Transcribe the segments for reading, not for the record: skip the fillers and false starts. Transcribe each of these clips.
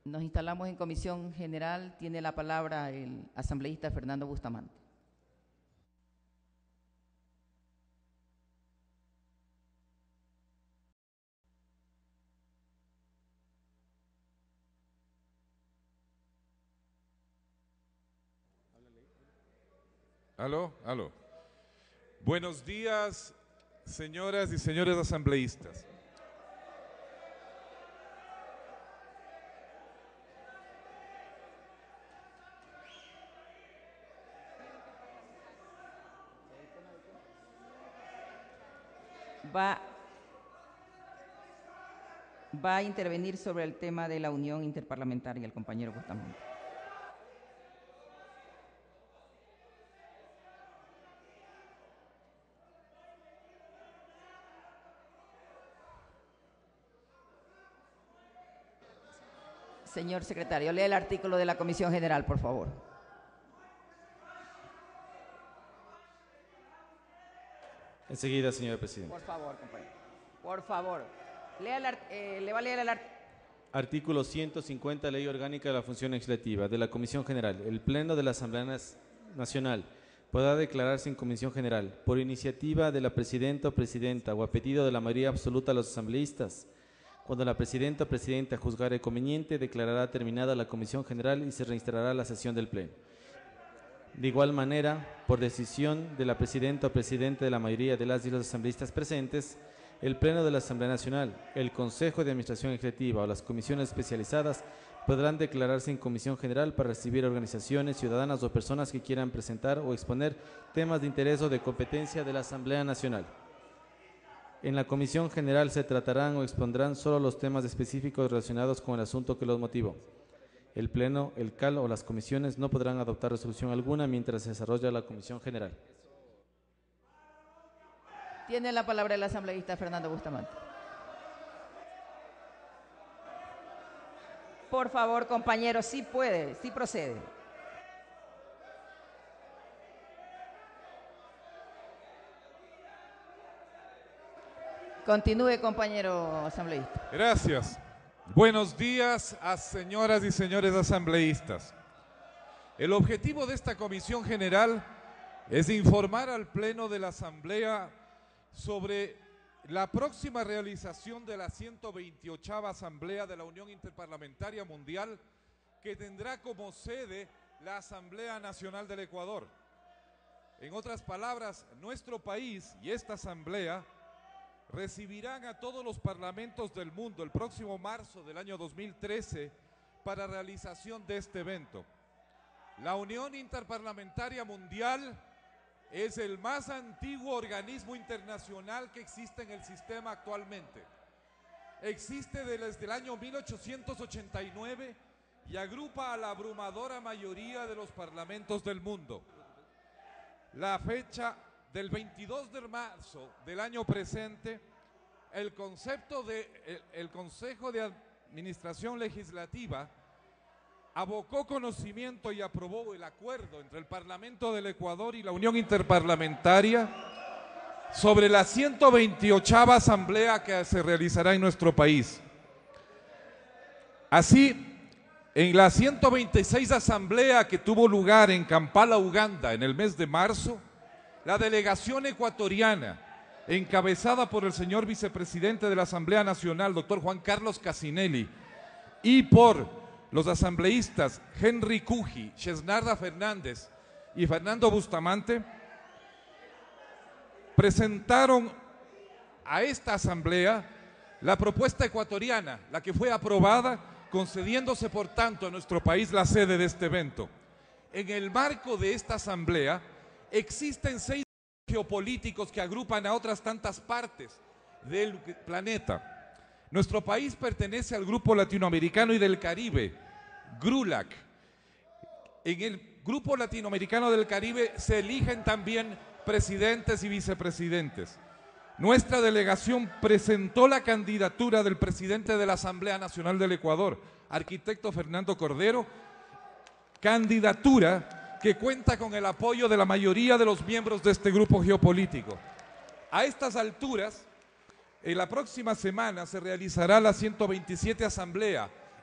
Nos instalamos en comisión general. Tiene la palabra el asambleísta Fernando Bustamante. Aló. Buenos días, señoras y señores asambleístas. Va a intervenir sobre el tema de la unión interparlamentaria el compañero Bustamante. Señor secretario, lea el artículo de la Comisión General, por favor. Enseguida, señor presidente. Por favor, compañero. Por favor. Le va a leer el artículo. Artículo 150, Ley Orgánica de la Función Legislativa de la Comisión General. El Pleno de la Asamblea Nacional podrá declararse en Comisión General por iniciativa de la Presidenta o Presidenta o a pedido de la mayoría absoluta de los asambleístas. Cuando la Presidenta o Presidenta juzgare conveniente, declarará terminada la Comisión General y se reinstalará la sesión del Pleno. De igual manera, por decisión de la Presidenta o Presidente de la mayoría de las y los asambleístas presentes, el Pleno de la Asamblea Nacional, el Consejo de Administración Legislativa o las comisiones especializadas podrán declararse en Comisión General para recibir organizaciones, ciudadanas o personas que quieran presentar o exponer temas de interés o de competencia de la Asamblea Nacional. En la Comisión General se tratarán o expondrán solo los temas específicos relacionados con el asunto que los motivó. El Pleno, el CAL o las comisiones no podrán adoptar resolución alguna mientras se desarrolla la Comisión General. Tiene la palabra el asambleísta Fernando Bustamante. Por favor, compañero, sí puede, sí procede. Continúe, compañero asambleísta. Gracias. Buenos días a señoras y señores asambleístas. El objetivo de esta Comisión General es informar al Pleno de la Asamblea sobre la próxima realización de la 128ª Asamblea de la Unión Interparlamentaria Mundial, que tendrá como sede la Asamblea Nacional del Ecuador. En otras palabras, nuestro país y esta Asamblea recibirán a todos los parlamentos del mundo el próximo marzo del año 2013 para realización de este evento. La Unión Interparlamentaria Mundial es el más antiguo organismo internacional que existe en el sistema actualmente. Existe desde el año 1889 y agrupa a la abrumadora mayoría de los parlamentos del mundo. La fecha del 22 de marzo del año presente, el Consejo de Administración Legislativa abocó conocimiento y aprobó el acuerdo entre el Parlamento del Ecuador y la Unión Interparlamentaria sobre la 128ª Asamblea que se realizará en nuestro país. Así, en la 126 Asamblea que tuvo lugar en Kampala, Uganda, en el mes de marzo, la delegación ecuatoriana, encabezada por el señor vicepresidente de la Asamblea Nacional, doctor Juan Carlos Casinelli, y por los asambleístas Henry Cuji, Chesnarda Fernández y Fernando Bustamante, presentaron a esta asamblea la propuesta ecuatoriana, la que fue aprobada, concediéndose por tanto a nuestro país la sede de este evento. En el marco de esta asamblea existen 6 geopolíticos que agrupan a otras tantas partes del planeta. Nuestro país pertenece al Grupo Latinoamericano y del Caribe, GRULAC. En el Grupo Latinoamericano del Caribe se eligen también presidentes y vicepresidentes. Nuestra delegación presentó la candidatura del presidente de la Asamblea Nacional del Ecuador, arquitecto Fernando Cordero, candidatura que cuenta con el apoyo de la mayoría de los miembros de este grupo geopolítico. A estas alturas, en la próxima semana se realizará la 127 Asamblea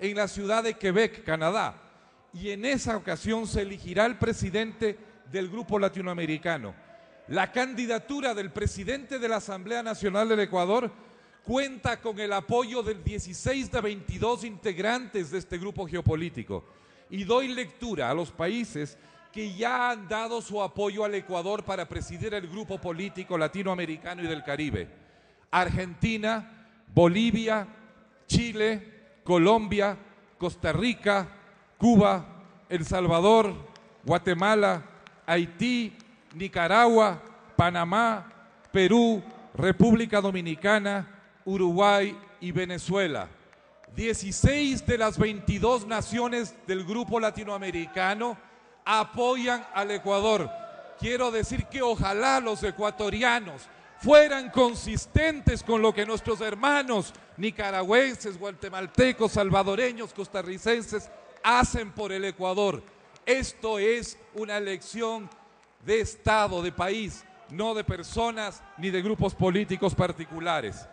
en la ciudad de Quebec, Canadá. Y en esa ocasión se elegirá el presidente del Grupo Latinoamericano. La candidatura del presidente de la Asamblea Nacional del Ecuador cuenta con el apoyo de 16 de 22 integrantes de este grupo geopolítico. Y doy lectura a los países que ya han dado su apoyo al Ecuador para presidir el grupo político latinoamericano y del Caribe: Argentina, Bolivia, Chile, Colombia, Costa Rica, Cuba, El Salvador, Guatemala, Haití, Nicaragua, Panamá, Perú, República Dominicana, Uruguay y Venezuela. 16 de las 22 naciones del grupo latinoamericano apoyan al Ecuador. Quiero decir que ojalá los ecuatorianos fueran consistentes con lo que nuestros hermanos nicaragüenses, guatemaltecos, salvadoreños, costarricenses hacen por el Ecuador. Esto es una elección de Estado, de país, no de personas ni de grupos políticos particulares.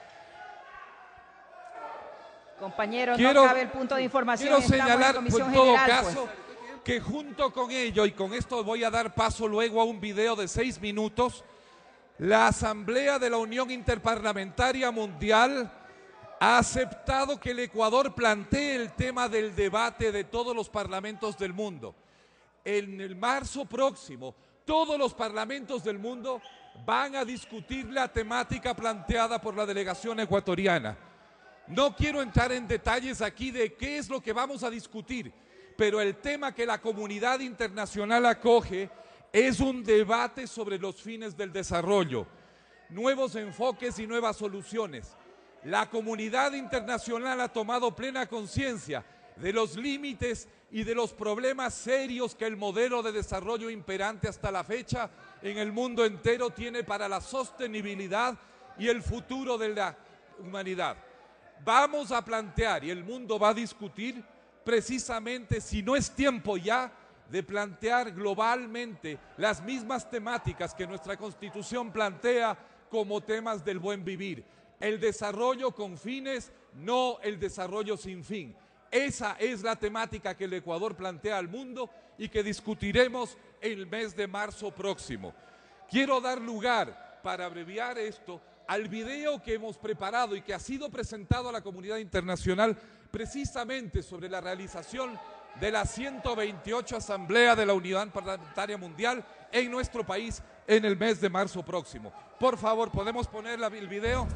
Compañeros, no cabe el punto de información. Quiero señalar, en todo caso, pues, que junto con ello, y con esto voy a dar paso luego a un video de 6 minutos, la Asamblea de la Unión Interparlamentaria Mundial ha aceptado que el Ecuador plantee el tema del debate de todos los parlamentos del mundo. En el marzo próximo, todos los parlamentos del mundo van a discutir la temática planteada por la delegación ecuatoriana. No quiero entrar en detalles aquí de qué es lo que vamos a discutir, pero el tema que la comunidad internacional acoge es un debate sobre los fines del desarrollo, nuevos enfoques y nuevas soluciones. La comunidad internacional ha tomado plena conciencia de los límites y de los problemas serios que el modelo de desarrollo imperante hasta la fecha en el mundo entero tiene para la sostenibilidad y el futuro de la humanidad. Vamos a plantear, y el mundo va a discutir, precisamente si no es tiempo ya de plantear globalmente las mismas temáticas que nuestra Constitución plantea como temas del buen vivir. El desarrollo con fines, no el desarrollo sin fin. Esa es la temática que el Ecuador plantea al mundo y que discutiremos el mes de marzo próximo. Quiero dar lugar, para abreviar esto, al video que hemos preparado y que ha sido presentado a la comunidad internacional precisamente sobre la realización de la 128 Asamblea de la Unidad Parlamentaria Mundial en nuestro país en el mes de marzo próximo. Por favor, ¿podemos poner el video?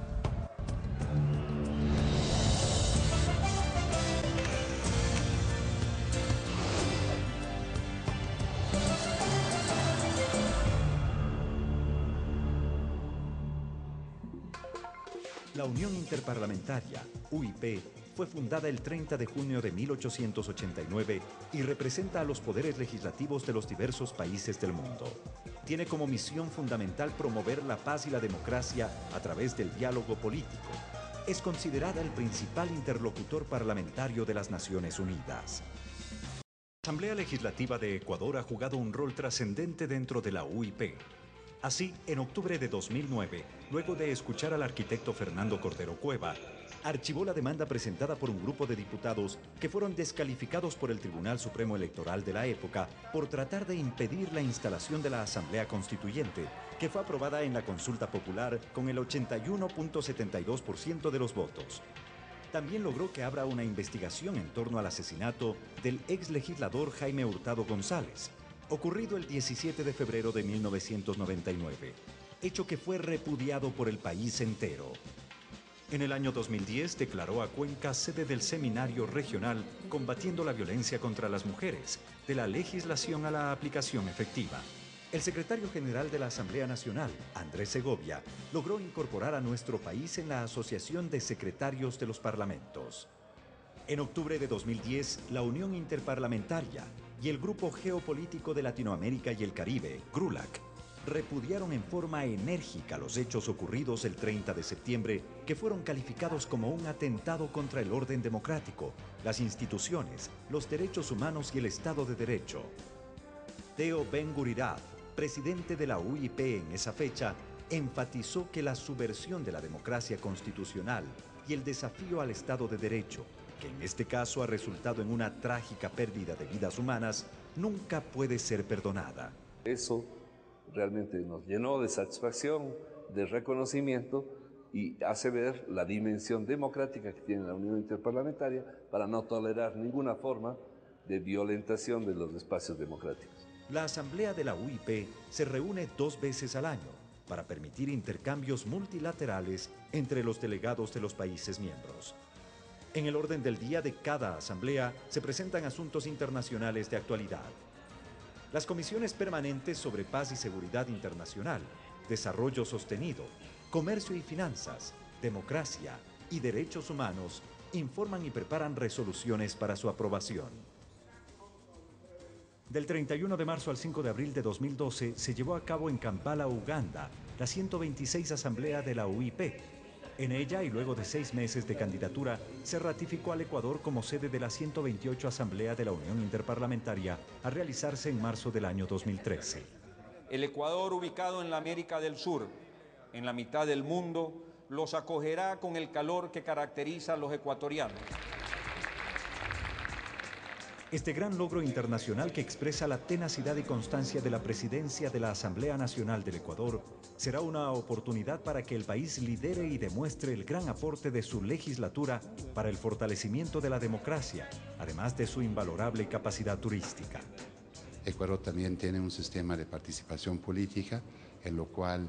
La Unión Interparlamentaria, UIP, fue fundada el 30 de junio de 1889 y representa a los poderes legislativos de los diversos países del mundo. Tiene como misión fundamental promover la paz y la democracia a través del diálogo político. Es considerada el principal interlocutor parlamentario de las Naciones Unidas. La Asamblea Legislativa de Ecuador ha jugado un rol trascendente dentro de la UIP. Así, en octubre de 2009, luego de escuchar al arquitecto Fernando Cordero Cueva, archivó la demanda presentada por un grupo de diputados que fueron descalificados por el Tribunal Supremo Electoral de la época por tratar de impedir la instalación de la Asamblea Constituyente, que fue aprobada en la consulta popular con el 81.72% de los votos. También logró que abra una investigación en torno al asesinato del ex legislador Jaime Hurtado González, ocurrido el 17 de febrero de 1999, hecho que fue repudiado por el país entero. En el año 2010 declaró a Cuenca sede del Seminario Regional Combatiendo la Violencia contra las Mujeres, de la legislación a la aplicación efectiva. El secretario general de la Asamblea Nacional, Andrés Segovia, logró incorporar a nuestro país en la Asociación de Secretarios de los Parlamentos. En octubre de 2010, la Unión Interparlamentaria y el Grupo Geopolítico de Latinoamérica y el Caribe, GRULAC, repudiaron en forma enérgica los hechos ocurridos el 30 de septiembre, que fueron calificados como un atentado contra el orden democrático, las instituciones, los derechos humanos y el Estado de Derecho. Theo Ben-Gurirat, presidente de la UIP en esa fecha, enfatizó que la subversión de la democracia constitucional y el desafío al Estado de Derecho, que en este caso ha resultado en una trágica pérdida de vidas humanas, nunca puede ser perdonada. Eso realmente nos llenó de satisfacción, de reconocimiento y hace ver la dimensión democrática que tiene la Unión Interparlamentaria para no tolerar ninguna forma de violentación de los espacios democráticos. La Asamblea de la UIP se reúne 2 veces al año para permitir intercambios multilaterales entre los delegados de los países miembros. En el orden del día de cada asamblea se presentan asuntos internacionales de actualidad. Las comisiones permanentes sobre paz y seguridad internacional, desarrollo sostenido, comercio y finanzas, democracia y derechos humanos informan y preparan resoluciones para su aprobación. Del 31 de marzo al 5 de abril de 2012 se llevó a cabo en Kampala, Uganda, la 126 Asamblea de la UIP. En ella, y luego de 6 meses de candidatura, se ratificó al Ecuador como sede de la 128 Asamblea de la Unión Interparlamentaria a realizarse en marzo del año 2013. El Ecuador, ubicado en la América del Sur, en la mitad del mundo, los acogerá con el calor que caracteriza a los ecuatorianos. Este gran logro internacional que expresa la tenacidad y constancia de la presidencia de la Asamblea Nacional del Ecuador será una oportunidad para que el país lidere y demuestre el gran aporte de su legislatura para el fortalecimiento de la democracia, además de su invalorable capacidad turística. Ecuador también tiene un sistema de participación política en lo cual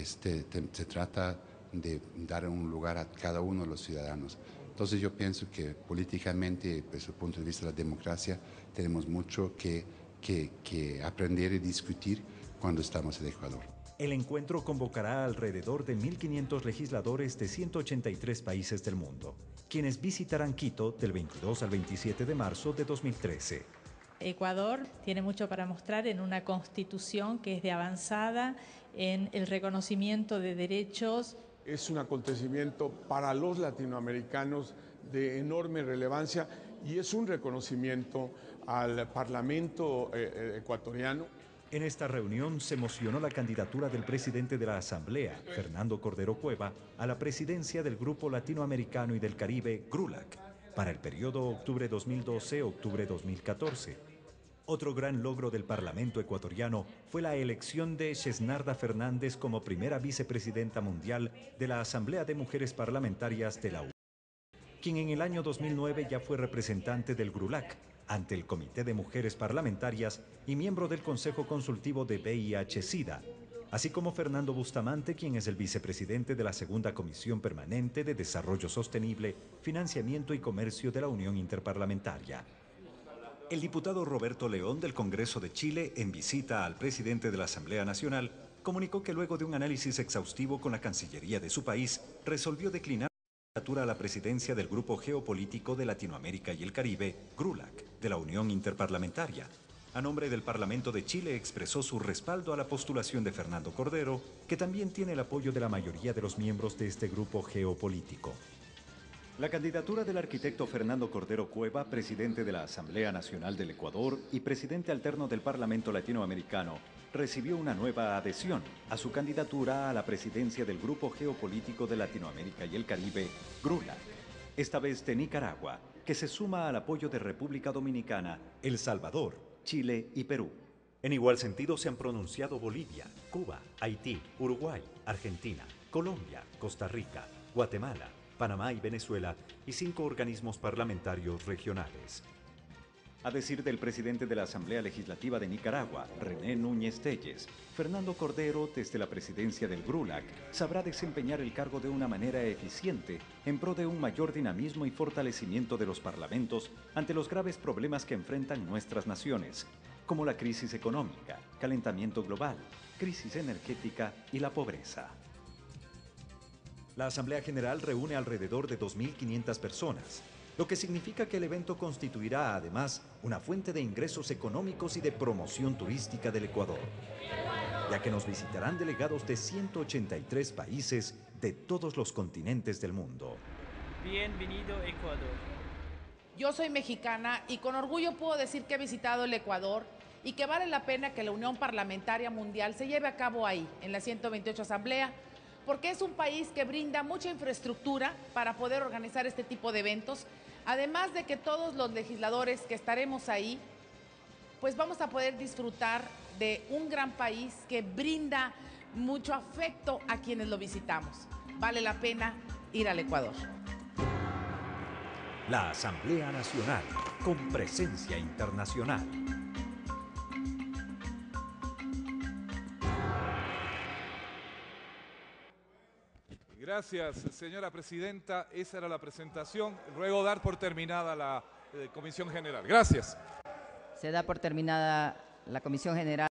se trata de dar un lugar a cada uno de los ciudadanos. Entonces yo pienso que políticamente, desde el punto de vista de la democracia, tenemos mucho que aprender y discutir cuando estamos en Ecuador. El encuentro convocará alrededor de 1.500 legisladores de 183 países del mundo, quienes visitarán Quito del 22 al 27 de marzo de 2013. Ecuador tiene mucho para mostrar en una constitución que es de avanzada en el reconocimiento de derechos. Es un acontecimiento para los latinoamericanos de enorme relevancia y es un reconocimiento al Parlamento ecuatoriano. En esta reunión se emocionó la candidatura del presidente de la Asamblea, Fernando Cordero Cueva, a la presidencia del Grupo Latinoamericano y del Caribe, GRULAC, para el periodo octubre 2012-octubre 2014. Otro gran logro del Parlamento ecuatoriano fue la elección de Xesnarda Fernández como primera vicepresidenta mundial de la Asamblea de Mujeres Parlamentarias de la UIP, quien en el año 2009 ya fue representante del GRULAC ante el Comité de Mujeres Parlamentarias y miembro del Consejo Consultivo de VIH-Sida, así como Fernando Bustamante, quien es el vicepresidente de la Segunda Comisión Permanente de Desarrollo Sostenible, Financiamiento y Comercio de la Unión Interparlamentaria. El diputado Roberto León del Congreso de Chile, en visita al presidente de la Asamblea Nacional, comunicó que luego de un análisis exhaustivo con la Cancillería de su país, resolvió declinar la candidatura a la presidencia del Grupo Geopolítico de Latinoamérica y el Caribe, GRULAC, de la Unión Interparlamentaria. A nombre del Parlamento de Chile expresó su respaldo a la postulación de Fernando Cordero, que también tiene el apoyo de la mayoría de los miembros de este grupo geopolítico. La candidatura del arquitecto Fernando Cordero Cueva, presidente de la Asamblea Nacional del Ecuador y presidente alterno del Parlamento Latinoamericano, recibió una nueva adhesión a su candidatura a la presidencia del Grupo Geopolítico de Latinoamérica y el Caribe, GRULAC, esta vez de Nicaragua, que se suma al apoyo de República Dominicana, El Salvador, Chile y Perú. En igual sentido se han pronunciado Bolivia, Cuba, Haití, Uruguay, Argentina, Colombia, Costa Rica, Guatemala, Panamá y Venezuela y 5 organismos parlamentarios regionales. A decir del presidente de la Asamblea Legislativa de Nicaragua, René Núñez Telles, Fernando Cordero, desde la presidencia del GRULAC, sabrá desempeñar el cargo de una manera eficiente en pro de un mayor dinamismo y fortalecimiento de los parlamentos ante los graves problemas que enfrentan nuestras naciones, como la crisis económica, calentamiento global, crisis energética y la pobreza. La Asamblea General reúne alrededor de 2.500 personas, lo que significa que el evento constituirá además una fuente de ingresos económicos y de promoción turística del Ecuador, ya que nos visitarán delegados de 183 países de todos los continentes del mundo. Bienvenido, Ecuador. Yo soy mexicana y con orgullo puedo decir que he visitado el Ecuador y que vale la pena que la Unión Parlamentaria Mundial se lleve a cabo ahí, en la 128 Asamblea, porque es un país que brinda mucha infraestructura para poder organizar este tipo de eventos, Además de que todos los legisladores que estaremos ahí, pues vamos a poder disfrutar de un gran país que brinda mucho afecto a quienes lo visitamos. Vale la pena ir al Ecuador. La Asamblea Nacional, con presencia internacional. Gracias, señora presidenta. Esa era la presentación. Ruego dar por terminada la Comisión General. Gracias. Se da por terminada la Comisión General.